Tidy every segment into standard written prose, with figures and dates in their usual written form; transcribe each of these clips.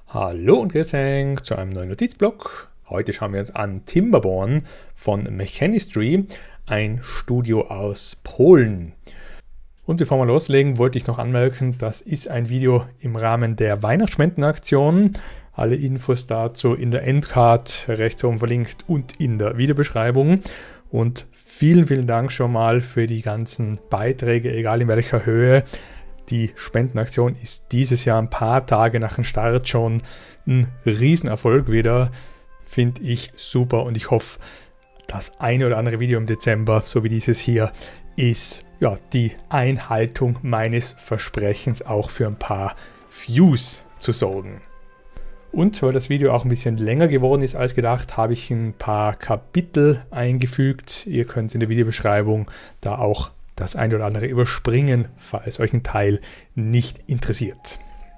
Hallo und grüß euch zu einem neuen Notizblock. Heute schauen wir uns an Timberborn von Mechanistry, ein Studio aus Polen. Und bevor wir loslegen, wollte ich noch anmerken, das ist ein Video im Rahmen der Weihnachtsspendenaktion. Alle Infos dazu in der Endcard rechts oben verlinkt und in der Videobeschreibung. Und vielen Dank schon mal für die ganzen Beiträge, egal in welcher Höhe. Die Spendenaktion ist dieses Jahr ein paar Tage nach dem Start schon ein Riesenerfolg wieder. Finde ich super und ich hoffe, das eine oder andere Video im Dezember, so wie dieses hier, ist ja die Einhaltung meines Versprechens auch für ein paar Views zu sorgen. Und weil das Video auch ein bisschen länger geworden ist als gedacht, habe ich ein paar Kapitel eingefügt. Ihr könnt es in der Videobeschreibung da auch das ein oder andere überspringen, falls euch ein Teil nicht interessiert.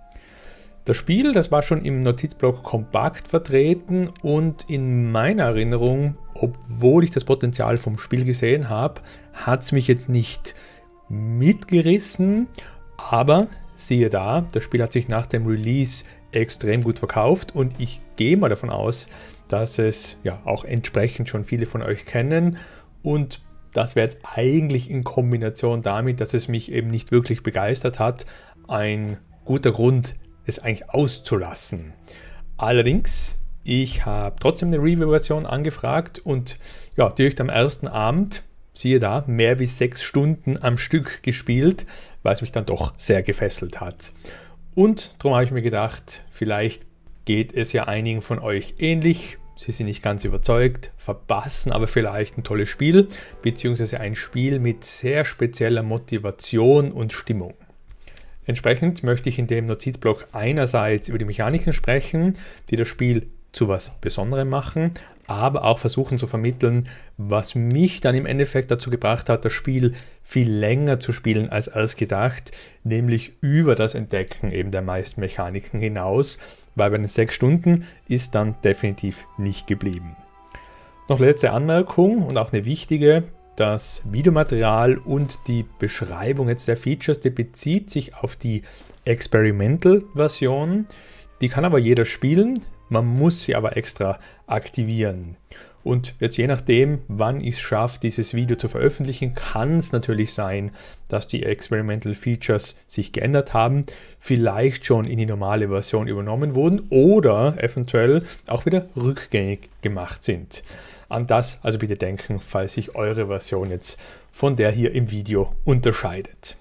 Das Spiel, das war schon im Notizblock kompakt vertreten und in meiner Erinnerung, obwohl ich das Potenzial vom Spiel gesehen habe, hat es mich jetzt nicht mitgerissen, aber siehe da, das Spiel hat sich nach dem Release extrem gut verkauft und ich gehe mal davon aus, dass es ja auch entsprechend schon viele von euch kennen und das wäre jetzt eigentlich in Kombination damit, dass es mich eben nicht wirklich begeistert hat, ein guter Grund, es eigentlich auszulassen. Allerdings, ich habe trotzdem eine Review-Version angefragt und ja, direkt am ersten Abend, siehe da, mehr wie 6 Stunden am Stück gespielt, weil es mich dann doch sehr gefesselt hat. Und darum habe ich mir gedacht, vielleicht geht es ja einigen von euch ähnlich. Sie sind nicht ganz überzeugt, verpassen aber vielleicht ein tolles Spiel, beziehungsweise ein Spiel mit sehr spezieller Motivation und Stimmung. Entsprechend möchte ich in dem Notizblock einerseits über die Mechaniken sprechen, die das Spiel zu was Besonderem machen, aber auch versuchen zu vermitteln, was mich dann im Endeffekt dazu gebracht hat, das Spiel viel länger zu spielen als erst gedacht, nämlich über das Entdecken eben der meisten Mechaniken hinaus, weil bei den 6 Stunden ist dann definitiv nicht geblieben. Noch letzte Anmerkung und auch eine wichtige: Das Videomaterial und die Beschreibung jetzt der Features, die bezieht sich auf die Experimental-Version. Die kann aber jeder spielen, man muss sie aber extra aktivieren. Und jetzt je nachdem, wann ich es schaffe, dieses Video zu veröffentlichen, kann es natürlich sein, dass die Experimental Features sich geändert haben, vielleicht schon in die normale Version übernommen wurden oder eventuell auch wieder rückgängig gemacht sind. An das also bitte denken, falls sich eure Version jetzt von der hier im Video unterscheidet.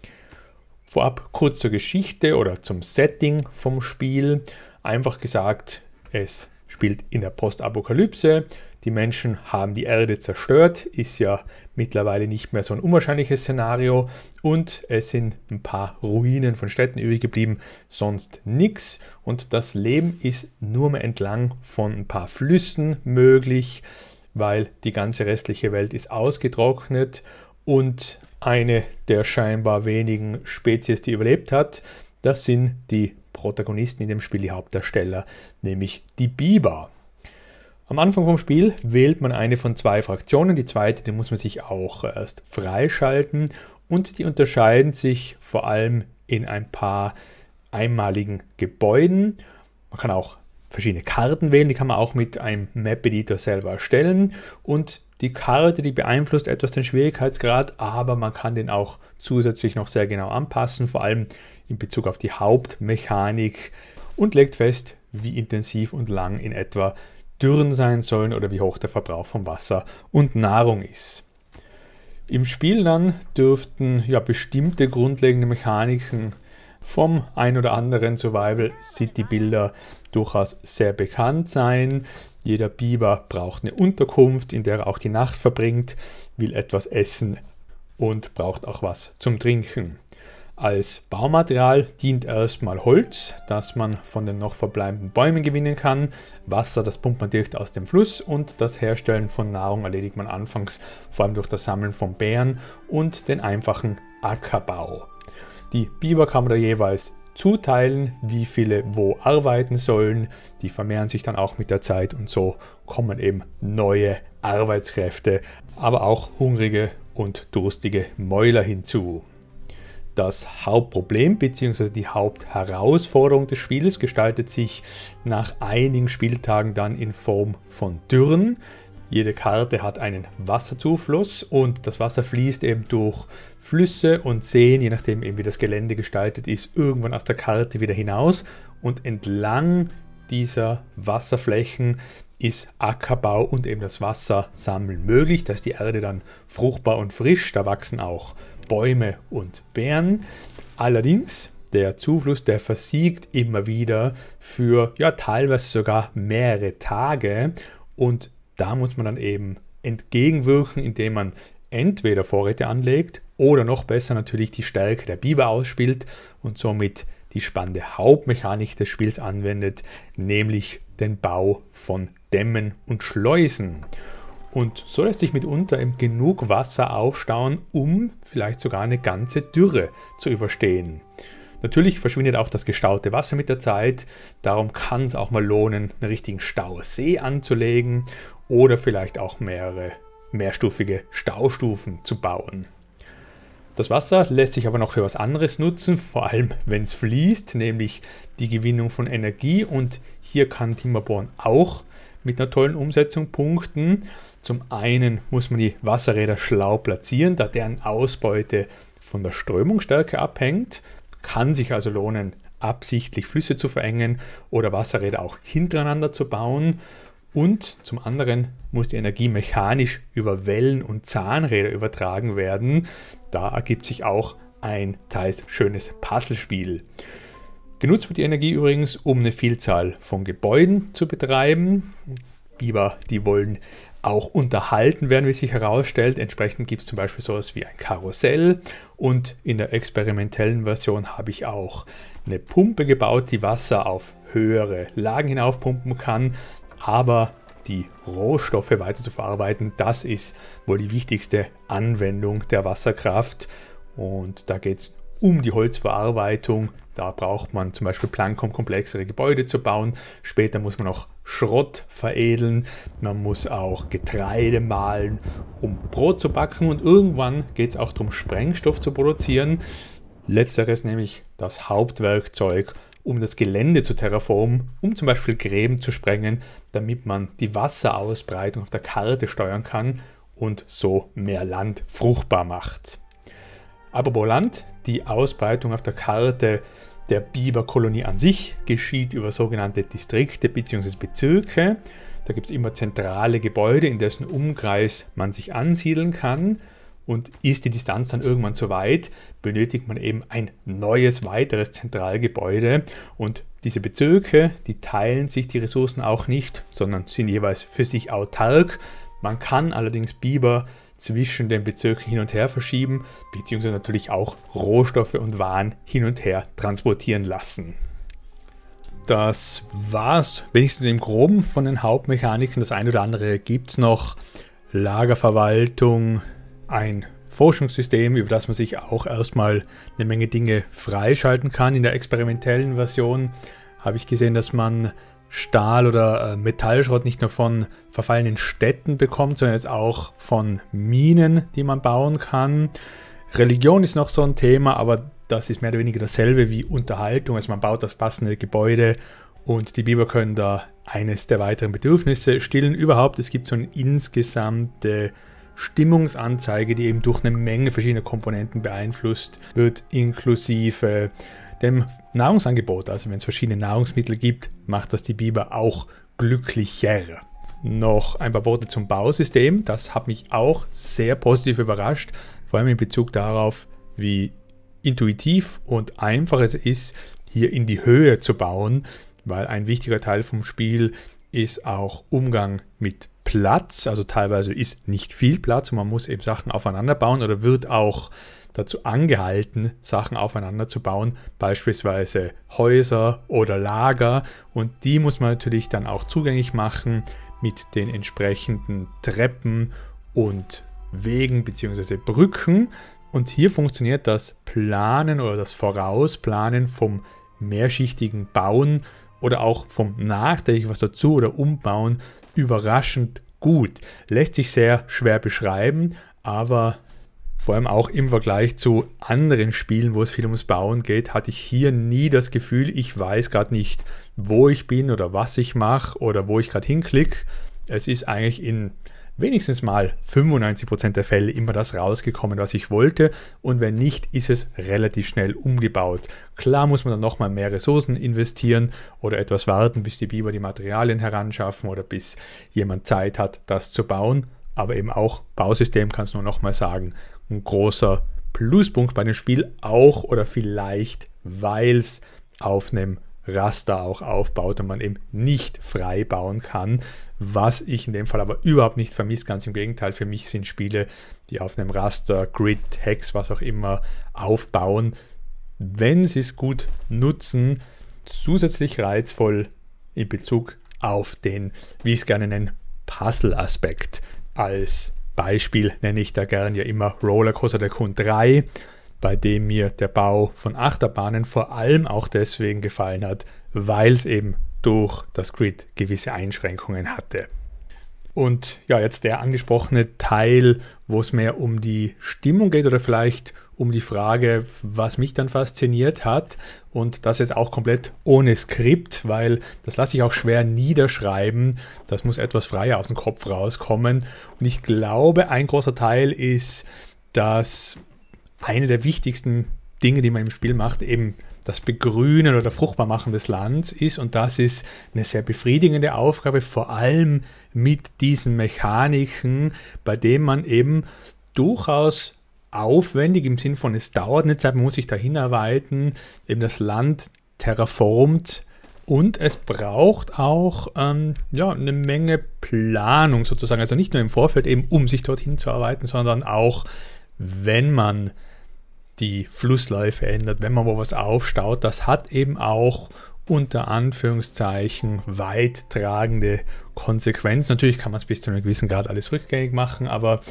Vorab kurz zur Geschichte oder zum Setting vom Spiel. Einfach gesagt, es spielt in der Postapokalypse. Die Menschen haben die Erde zerstört, ist ja mittlerweile nicht mehr so ein unwahrscheinliches Szenario und es sind ein paar Ruinen von Städten übrig geblieben, sonst nichts und das Leben ist nur mehr entlang von ein paar Flüssen möglich, weil die ganze restliche Welt ist ausgetrocknet und eine der scheinbar wenigen Spezies, die überlebt hat, das sind die Protagonisten in dem Spiel, die Hauptdarsteller, nämlich die Biber. Am Anfang vom Spiel wählt man eine von 2 Fraktionen, die zweite, die muss man sich auch erst freischalten und die unterscheiden sich vor allem in ein paar einmaligen Gebäuden. Man kann auch verschiedene Karten wählen, die kann man auch mit einem Map-Editor selber erstellen und die Karte, die beeinflusst etwas den Schwierigkeitsgrad, aber man kann den auch zusätzlich noch sehr genau anpassen, vor allem in Bezug auf die Hauptmechanik und legt fest, wie intensiv und lang in etwa Dürren sein sollen oder wie hoch der Verbrauch von Wasser und Nahrung ist. Im Spiel dann dürften ja bestimmte grundlegende Mechaniken vom ein oder anderen Survival City Builder durchaus sehr bekannt sein. Jeder Biber braucht eine Unterkunft, in der er auch die Nacht verbringt, will etwas essen und braucht auch was zum Trinken. Als Baumaterial dient erstmal Holz, das man von den noch verbleibenden Bäumen gewinnen kann. Wasser, das pumpt man direkt aus dem Fluss und das Herstellen von Nahrung erledigt man anfangs vor allem durch das Sammeln von Beeren und den einfachen Ackerbau. Die Biber kann man da jeweils zuteilen, wie viele wo arbeiten sollen. Die vermehren sich dann auch mit der Zeit und so kommen eben neue Arbeitskräfte, aber auch hungrige und durstige Mäuler hinzu. Das Hauptproblem bzw. die Hauptherausforderung des Spiels gestaltet sich nach einigen Spieltagen dann in Form von Dürren. Jede Karte hat einen Wasserzufluss und das Wasser fließt eben durch Flüsse und Seen, je nachdem eben wie das Gelände gestaltet ist, irgendwann aus der Karte wieder hinaus. Und entlang dieser Wasserflächen ist Ackerbau und eben das Wassersammeln möglich. Da ist die Erde dann fruchtbar und frisch, da wachsen auch Bäume und Beeren. Allerdings, der Zufluss, der versiegt immer wieder für teilweise sogar mehrere Tage und da muss man dann eben entgegenwirken, indem man entweder Vorräte anlegt oder noch besser natürlich die Stärke der Biber ausspielt und somit die spannende Hauptmechanik des Spiels anwendet, nämlich den Bau von Dämmen und Schleusen. Und so lässt sich mitunter eben genug Wasser aufstauen, um vielleicht sogar eine ganze Dürre zu überstehen. Natürlich verschwindet auch das gestaute Wasser mit der Zeit, darum kann es auch mal lohnen, einen richtigen Stausee anzulegen oder vielleicht auch mehrere mehrstufige Staustufen zu bauen. Das Wasser lässt sich aber noch für was anderes nutzen, vor allem wenn es fließt, nämlich die Gewinnung von Energie und hier kann Timberborn auch mit einer tollen Umsetzung punkten. Zum einen muss man die Wasserräder schlau platzieren, da deren Ausbeute von der Strömungsstärke abhängt. Kann sich also lohnen, absichtlich Flüsse zu verengen oder Wasserräder auch hintereinander zu bauen. Und zum anderen muss die Energie mechanisch über Wellen und Zahnräder übertragen werden. Da ergibt sich auch ein teils schönes Puzzlespiel. Genutzt wird die Energie übrigens, um eine Vielzahl von Gebäuden zu betreiben. Biber, die wollen auch unterhalten werden, wie sich herausstellt. Entsprechend gibt es zum Beispiel sowas wie ein Karussell und in der experimentellen Version habe ich auch eine Pumpe gebaut, die Wasser auf höhere Lagen hinaufpumpen kann, aber die Rohstoffe weiter zu verarbeiten, das ist wohl die wichtigste Anwendung der Wasserkraft und da geht es um die Holzverarbeitung. Da braucht man zum Beispiel Planken, um komplexere Gebäude zu bauen. Später muss man auch Schrott veredeln. Man muss auch Getreide mahlen, um Brot zu backen. Und irgendwann geht es auch darum, Sprengstoff zu produzieren. Letzteres nämlich das Hauptwerkzeug, um das Gelände zu terraformen, um zum Beispiel Gräben zu sprengen, damit man die Wasserausbreitung auf der Karte steuern kann und so mehr Land fruchtbar macht. Apropos Land, die Ausbreitung auf der Karte der Biberkolonie an sich geschieht über sogenannte Distrikte bzw. Bezirke. Da gibt es immer zentrale Gebäude, in dessen Umkreis man sich ansiedeln kann. Und ist die Distanz dann irgendwann zu weit, benötigt man eben ein neues, weiteres Zentralgebäude. Und diese Bezirke, die teilen sich die Ressourcen auch nicht, sondern sind jeweils für sich autark. Man kann allerdings Biber zwischen den Bezirken hin und her verschieben, beziehungsweise natürlich auch Rohstoffe und Waren hin und her transportieren lassen. Das war's wenigstens im Groben von den Hauptmechaniken. Das eine oder andere gibt es noch. Lagerverwaltung, ein Forschungssystem, über das man sich auch erstmal eine Menge Dinge freischalten kann. In der experimentellen Version habe ich gesehen, dass man Stahl- oder Metallschrott nicht nur von verfallenen Städten bekommt, sondern jetzt auch von Minen, die man bauen kann. Religion ist noch so ein Thema, aber das ist mehr oder weniger dasselbe wie Unterhaltung. Also man baut das passende Gebäude und die Biber können da eines der weiteren Bedürfnisse stillen. Überhaupt, es gibt so eine insgesamte Stimmungsanzeige, die eben durch eine Menge verschiedener Komponenten beeinflusst wird, inklusive dem Nahrungsangebot. Also wenn es verschiedene Nahrungsmittel gibt, macht das die Biber auch glücklicher. Noch ein paar Worte zum Bausystem. Das hat mich auch sehr positiv überrascht, vor allem in Bezug darauf, wie intuitiv und einfach es ist, hier in die Höhe zu bauen, weil ein wichtiger Teil vom Spiel ist auch Umgang mit Platz. Also teilweise ist nicht viel Platz und man muss eben Sachen aufeinander bauen oder wird auch dazu angehalten, Sachen aufeinander zu bauen, beispielsweise Häuser oder Lager, und die muss man natürlich dann auch zugänglich machen mit den entsprechenden Treppen und Wegen bzw. Brücken. Und hier funktioniert das Planen oder das Vorausplanen vom mehrschichtigen Bauen oder auch vom nachträglich was dazu oder umbauen überraschend gut. Lässt sich sehr schwer beschreiben, aber Vor allem auch im Vergleich zu anderen Spielen, wo es viel ums Bauen geht, hatte ich hier nie das Gefühl, ich weiß gerade nicht, wo ich bin oder was ich mache oder wo ich gerade hinklicke. Es ist eigentlich in wenigstens mal 95% der Fälle immer das rausgekommen, was ich wollte, und wenn nicht, ist es relativ schnell umgebaut. Klar muss man dann nochmal mehr Ressourcen investieren oder etwas warten, bis die Biber die Materialien heranschaffen oder bis jemand Zeit hat, das zu bauen, aber eben auch Bausystem, kannst du nur nochmal sagen, ein großer Pluspunkt bei dem Spiel auch oder vielleicht, weil es auf einem Raster auch aufbaut und man eben nicht frei bauen kann, was ich in dem Fall aber überhaupt nicht vermisse, ganz im Gegenteil, für mich sind Spiele, die auf einem Raster, Grid, Hex, was auch immer aufbauen, wenn sie es gut nutzen, zusätzlich reizvoll in Bezug auf den, wie ich es gerne nenne, Puzzle-Aspekt. Als Beispiel nenne ich da gern ja immer Rollercoaster Tycoon 3, bei dem mir der Bau von Achterbahnen vor allem auch deswegen gefallen hat, weil es eben durch das Grid gewisse Einschränkungen hatte. Und ja, jetzt der angesprochene Teil, wo es mehr um die Stimmung geht oder vielleicht um die Frage, was mich dann fasziniert hat, und das jetzt auch komplett ohne Skript, weil das lasse ich auch schwer niederschreiben, das muss etwas freier aus dem Kopf rauskommen, und ich glaube, ein großer Teil ist, dass eine der wichtigsten Dinge, die man im Spiel macht, eben das Begrünen oder Fruchtbarmachen des Landes ist, und das ist eine sehr befriedigende Aufgabe, vor allem mit diesen Mechaniken, bei denen man eben durchaus aufwendig im Sinn von, es dauert eine Zeit, man muss sich da hinarbeiten, eben das Land terraformt, und es braucht auch ja, eine Menge Planung sozusagen, also nicht nur im Vorfeld eben, um sich dorthin zu arbeiten, sondern auch, wenn man die Flussläufe ändert, wenn man wo was aufstaut, das hat eben auch unter Anführungszeichen weittragende Konsequenzen. Natürlich kann man es bis zu einem gewissen Grad alles rückgängig machen, aber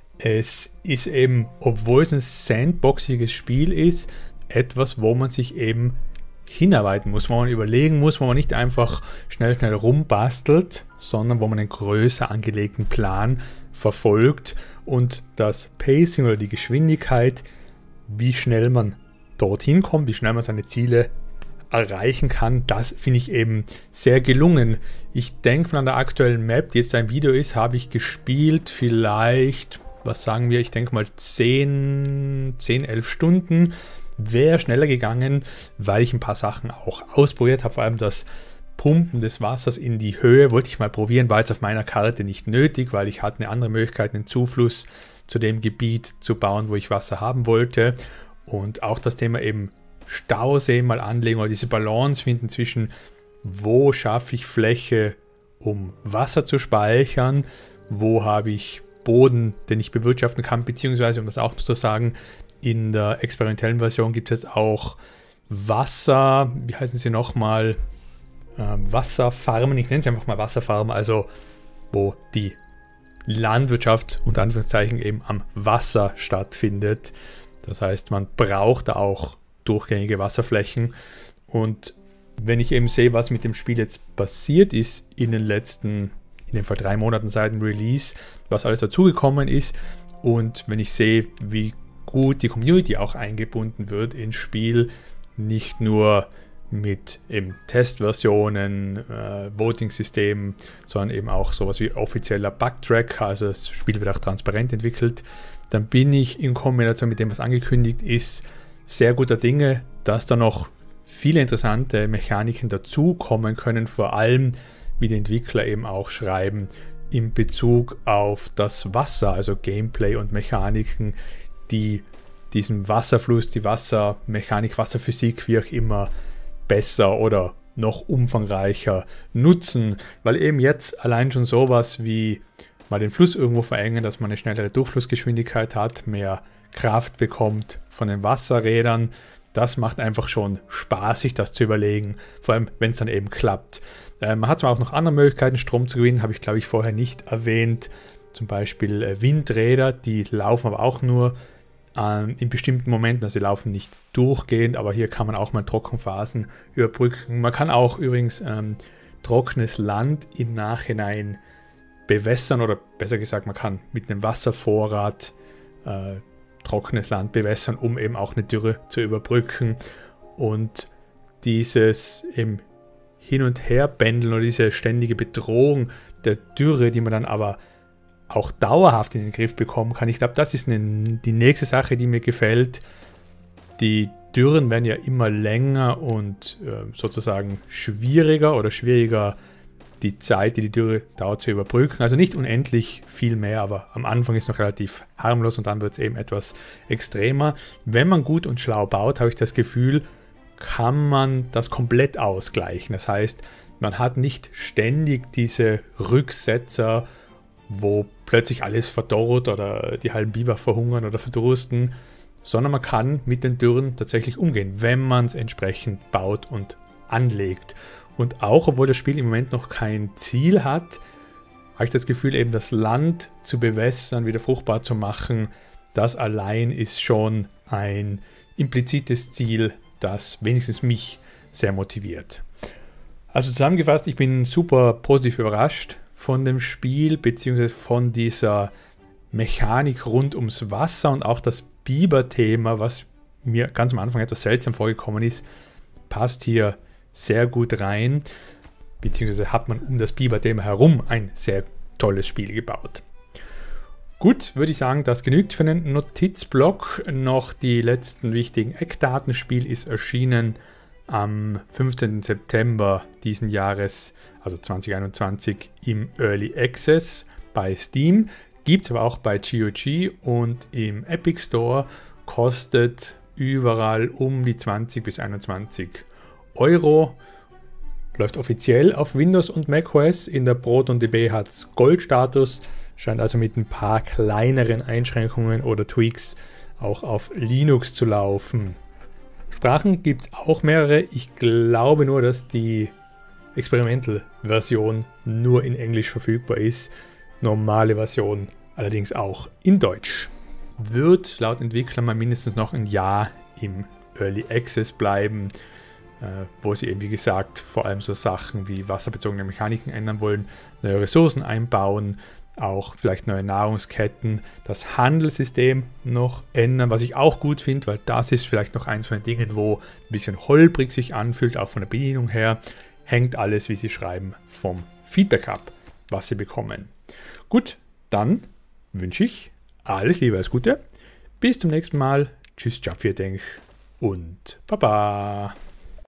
es ist eben, obwohl es ein sandboxiges Spiel ist, etwas, wo man sich eben hinarbeiten muss, wo man überlegen muss, wo man nicht einfach schnell rumbastelt, sondern wo man einen größer angelegten Plan verfolgt, und das Pacing oder die Geschwindigkeit, wie schnell man dorthin kommt, wie schnell man seine Ziele erreichen kann, das finde ich eben sehr gelungen. Ich denke, an der aktuellen Map, die jetzt ein Video ist, habe ich gespielt vielleicht, was sagen wir, ich denke mal 10, 11 Stunden. Wäre schneller gegangen, weil ich ein paar Sachen auch ausprobiert habe, vor allem das Pumpen des Wassers in die Höhe wollte ich mal probieren, war jetzt auf meiner Karte nicht nötig, weil ich hatte eine andere Möglichkeit, einen Zufluss zu dem Gebiet zu bauen, wo ich Wasser haben wollte. Und auch das Thema eben Stausee mal anlegen oder diese Balance finden zwischen, wo schaffe ich Fläche, um Wasser zu speichern, wo habe ich Boden, den ich bewirtschaften kann, beziehungsweise, um das auch zu sagen, in der experimentellen Version gibt es auch Wasser, wie heißen sie nochmal, Wasserfarmen, ich nenne es einfach mal Wasserfarmen, also wo die Landwirtschaft unter Anführungszeichen eben am Wasser stattfindet. Das heißt, man braucht da auch durchgängige Wasserflächen. Und wenn ich eben sehe, was mit dem Spiel jetzt passiert ist in den letzten, in dem Fall 3 Monaten seit dem Release, was alles dazugekommen ist, und wenn ich sehe, wie gut die Community auch eingebunden wird ins Spiel, nicht nur mit eben Testversionen, Voting-Systemen, sondern eben auch sowas wie offizieller Bugtracker, also das Spiel wird auch transparent entwickelt, dann bin ich in Kombination mit dem, was angekündigt ist, sehr guter Dinge, dass da noch viele interessante Mechaniken dazukommen können, vor allem, wie die Entwickler eben auch schreiben, in Bezug auf das Wasser, also Gameplay und Mechaniken, die diesen Wasserfluss, die Wassermechanik, Wasserphysik, wie auch immer, besser oder noch umfangreicher nutzen, weil eben jetzt allein schon sowas wie mal den Fluss irgendwo verengen, dass man eine schnellere Durchflussgeschwindigkeit hat, mehr Kraft bekommt von den Wasserrädern, das macht einfach schon Spaß, sich das zu überlegen, vor allem wenn es dann eben klappt. Man hat zwar auch noch andere Möglichkeiten, Strom zu gewinnen, habe ich glaube ich vorher nicht erwähnt, zum Beispiel Windräder, die laufen aber auch nur in bestimmten Momenten, also sie laufen nicht durchgehend, aber hier kann man auch mal Trockenphasen überbrücken. Man kann auch übrigens trockenes Land im Nachhinein bewässern oder besser gesagt, man kann mit einem Wasservorrat trockenes Land bewässern, um eben auch eine Dürre zu überbrücken. Und dieses im Hin- und Herpendeln oder diese ständige Bedrohung der Dürre, die man dann aber auch dauerhaft in den Griff bekommen kann. Ich glaube, das ist die nächste Sache, die mir gefällt. Die Dürren werden ja immer länger und sozusagen schwieriger die Zeit, die Dürre dauert, zu überbrücken. Also nicht unendlich viel mehr, aber am Anfang ist es noch relativ harmlos und dann wird es eben etwas extremer. Wenn man gut und schlau baut, habe ich das Gefühl, kann man das komplett ausgleichen. Das heißt, man hat nicht ständig diese Rücksetzer, wo plötzlich alles verdorrt oder die halben Biber verhungern oder verdursten, sondern man kann mit den Dürren tatsächlich umgehen, wenn man es entsprechend baut und anlegt. Und auch, obwohl das Spiel im Moment noch kein Ziel hat, habe ich das Gefühl, eben das Land zu bewässern, wieder fruchtbar zu machen, das allein ist schon ein implizites Ziel, das wenigstens mich sehr motiviert. Also zusammengefasst, ich bin super positiv überrascht von dem Spiel, beziehungsweise von dieser Mechanik rund ums Wasser und auch das Biber-Thema, was mir ganz am Anfang etwas seltsam vorgekommen ist, passt hier sehr gut rein, beziehungsweise hat man um das Biber-Thema herum ein sehr tolles Spiel gebaut. Gut, würde ich sagen, das genügt für einen Notizblock. Noch die letzten wichtigen Eckdaten. Das Spiel ist erschienen am 15. September diesen Jahres, also 2021, im Early Access bei Steam. Gibt es aber auch bei GOG und im Epic Store. Kostet überall um die 20 bis 21 Euro. Läuft offiziell auf Windows und macOS. In der ProtonDB hat es Gold-Status. Scheint also mit ein paar kleineren Einschränkungen oder Tweaks auch auf Linux zu laufen. Sprachen gibt es auch mehrere. Ich glaube nur, dass die Experimental-Version nur in Englisch verfügbar ist. Normale Version allerdings auch in Deutsch. Wird laut Entwicklern mal mindestens noch ein Jahr im Early Access bleiben, wo sie eben, wie gesagt, vor allem so Sachen wie wasserbezogene Mechaniken ändern wollen, neue Ressourcen einbauen, auch vielleicht neue Nahrungsketten, das Handelssystem noch ändern, was ich auch gut finde, weil das ist vielleicht noch eins von den Dingen, wo ein bisschen holprig sich anfühlt, auch von der Bedienung her, hängt alles, wie sie schreiben, vom Feedback ab, was sie bekommen. Gut, dann wünsche ich alles Liebe, alles Gute, bis zum nächsten Mal, tschüss, ciao, vielen Dank und Baba.